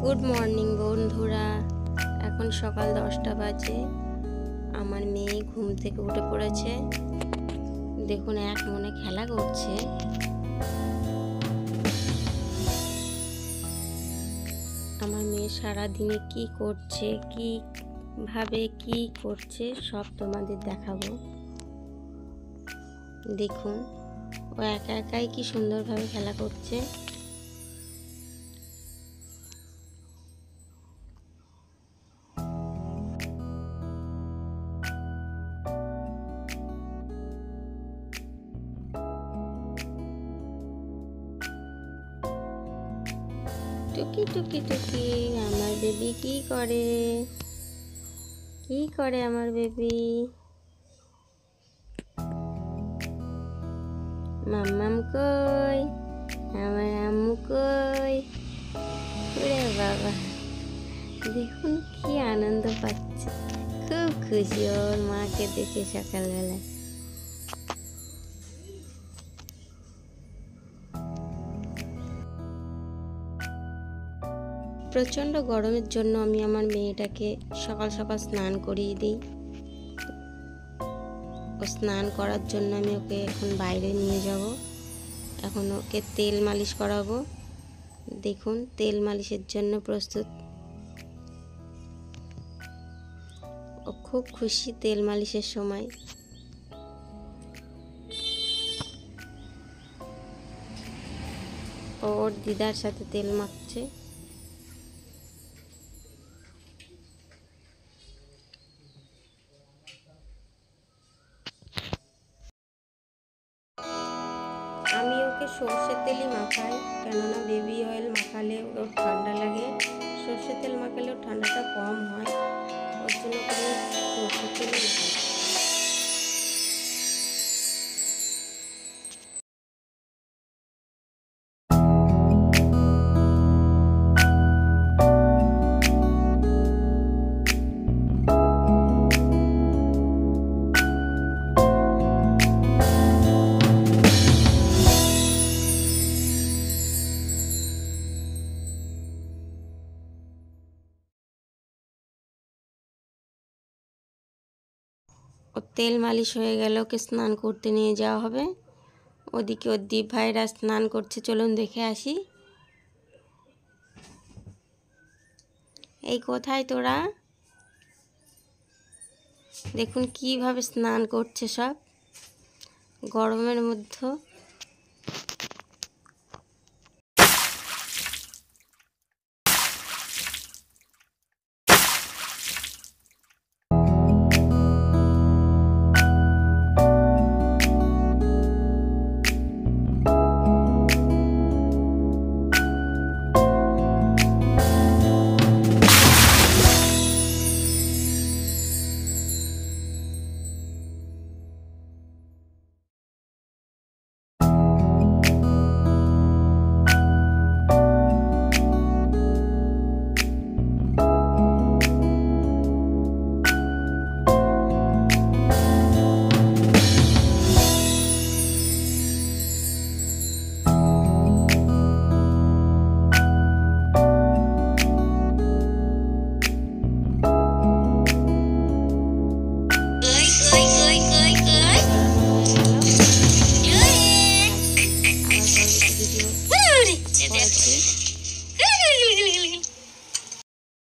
Good morning বন্ধুরা। এখন সকাল 10টা বাজে। আমার মেয়ে ঘুম থেকে উঠে পড়েছে। দেখুন এক মনে খেলা করছে। আমার মেয়ে সারাদিনে কি করছে, কিভাবে কি করছে সব তোমাদের দেখাবো। দেখুন ও একা একাই কি সুন্দরভাবে খেলা করছে। টুকি টুকি টুকি আমার বেবি কি করে আমার বেবি। মাম্মাম কই, আমার আম্মু কই। ওরে বাবা, দেখুন কি আনন্দ পাচ্ছে, খুব খুশি ওর মাকে দেখে সকালবেলায়। প্রচণ্ড গরমের জন্য আমি আমার মেয়েটাকে সকাল সকাল স্নান করিয়ে দিই। ও স্নান করার জন্য আমি ওকে এখন বাইরে নিয়ে যাব। এখন ওকে তেল মালিশ করাবো। দেখুন তেল মালিশের জন্য প্রস্তুত। ও খুব খুশি তেল মালিশের সময়। ওর দিদার সাথে তেল মাখছে। আমি ওকে সর্ষের তেলই মাখাই, কেননা বেবি অয়েল মাখালে ওর ঠান্ডা লাগে। সর্ষের তেল মাখালেও ঠান্ডাটা কম হয়, ওর জন্য করে সর্ষের তেলই মাখাই। ওর তেল মালিশ হয়ে গেল, ওকে স্নান করতে নিয়ে যাওয়া হবে। ওদিকে ওর দীপ ভাইরা স্নান করছে, চলুন দেখে আসি। এই কোথায় তোরা? দেখুন কিভাবে স্নান করছে সব গরমের মধ্যে।